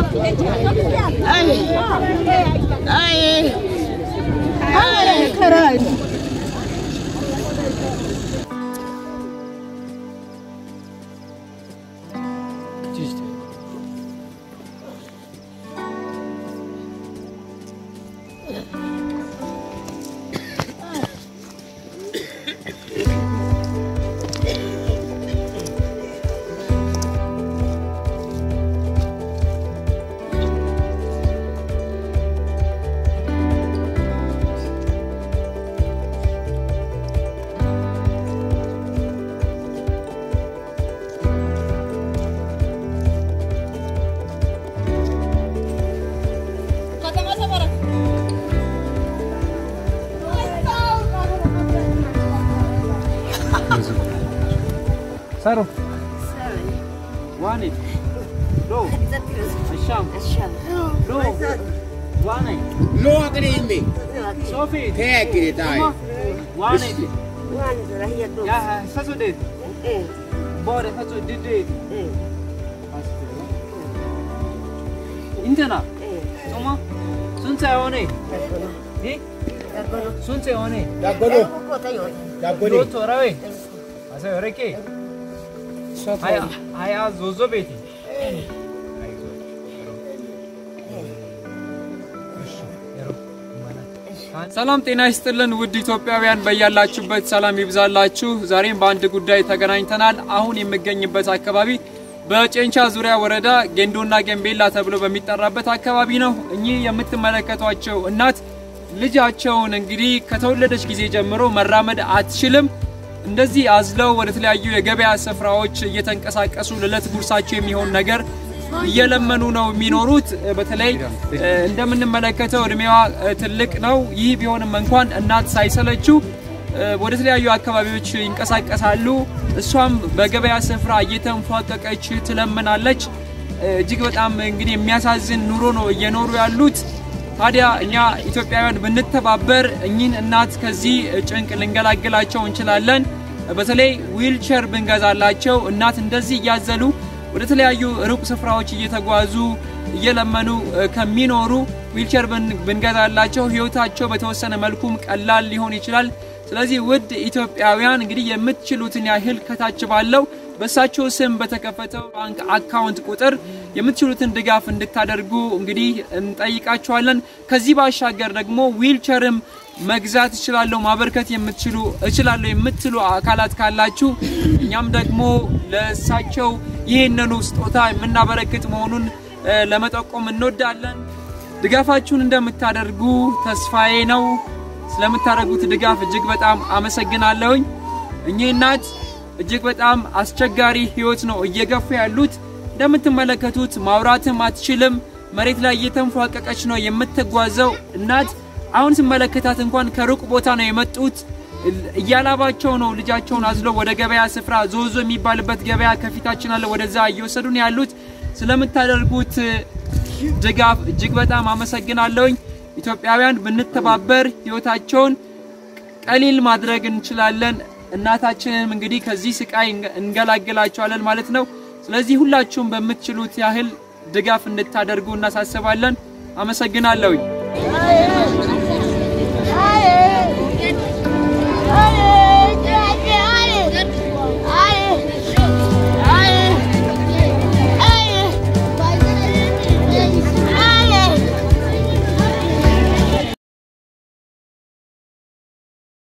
Saro. One. No. Asham. No. One. No, I can me. Sophie. Take it, I. One. Yeah, Saturday. Body has to did it. Intena. Toma. Sunse one. Eh? Sunse one. Dagono. Dagono. Torawe. Asa yoreke. Aya zozo beti. ሰላም ጤና ይስጥልን ውድ ኢትዮጵያውያን በያላችሁበት ሰላም ይብዛላችሁ ዛሬም በአንድ ጉዳይ ተገናኝተናል አሁን የምገኝበት አካባቢ በጨንቻ ዙሪያ ወረዳ ጌንዶና ገንቤላ ተብሎ በሚጠራበት አካባቢ ነው እኚህ የምትመለከቷቸው እናት ልጃቸውን እንግዲህ ከተወለደች ጊዜ ጀምሮ መራመድ አትችልም እንደዚህ አዝለው ወደ ተለያዩ የገበያ ስፍራዎች እየተንቀሳቀሱ ለለት ጉርሳቸው የሚሆን ነገር እየለመኑ ነው የሚኖሩት በተለይ እንደምንመለከተው እድሜዋ ትልቅ ነው ይህ ቢሆንም እንኳን እናት ሳይሰለቹ ወደ ተለያዩ አካባቢዎች ይንቀሳቀሳሉ እሷም በገበያ ስፍራ እየተንፏቀቀች ትለምናለች እጅግ በጣም እንግዲህ የሚያሳዝን ኑሮ ነው እየኖሩ ያሉት ታዲያ እኛ ኢትዮጵያውያን ብንተባበር እኚህን እናት ከዚህ ጭንቅ ልንገላግላቸው እንችላለን በተለይ ዊልቸር ብንገዛላቸው እናት እንደዚህ ያዘሉ ወደ ተለያዩ ሩቅ ስፍራዎች እየተጓዙ እየለመኑ ከሚኖሩ ዊልቸር ብንገዛላቸው ህይወታቸው በተወሰነ መልኩም ቀላል ሊሆን ይችላል ስለዚህ ውድ ኢትዮጵያውያን እንግዲህ የምትችሉትን ያህል ከታች ባለው በሳቸው ስም በተከፈተው ባንክ አካውንት ቁጥር የምትችሉትን ድጋፍ እንድታደርጉ እንግዲህ እንጠይቃችኋለን ከዚህ ባሻገር ደግሞ ዊልቸርም መግዛት ይችላል ማበርከት የምትችሉ አካላት ካላችሁ እኛም ደግሞ ለሳቸው ይሄንኑ ስጦታ የምናበረክት መሆኑን ለመጠቆም እንወዳለን ድጋፋችሁን እንደምታደርጉ ተስፋዬ ነው ስለምታደርጉት ድጋፍ እጅግ በጣም አመሰግናለሁኝ እኚህ እናት እጅግ በጣም አስቸጋሪ ህይወት ነው እየገፉ ያሉት እንደምትመለከቱት ማውራትም አትችልም መሬት ላይ እየተንፏቀቀች ነው የምትጓዘው እናት አሁን ስመለከታት እንኳን ከሩቅ ቦታ ነው የመጡት እያላባቸው ነው ልጃቸውን አዝለው ወደ ገበያ ስፍራ ዞዞ የሚባልበት ገበያ ከፊታችን አለ ወደዛ እየወሰዱን ያሉት ስለምታደርጉት ድጋፍ እጅግ በጣም አመሰግናለሁኝ ኢትዮጵያውያን ብንተባበር ህይወታቸውን ቀሊል ማድረግ እንችላለን እናታችንን እንግዲህ ከዚህ ስቃይ እንገላግላቸዋለን ማለት ነው ስለዚህ ሁላችሁም በመትችሉት ያህል ድጋፍ እንድታደርጉ እናሳስባለን አመሰግናለሁኝ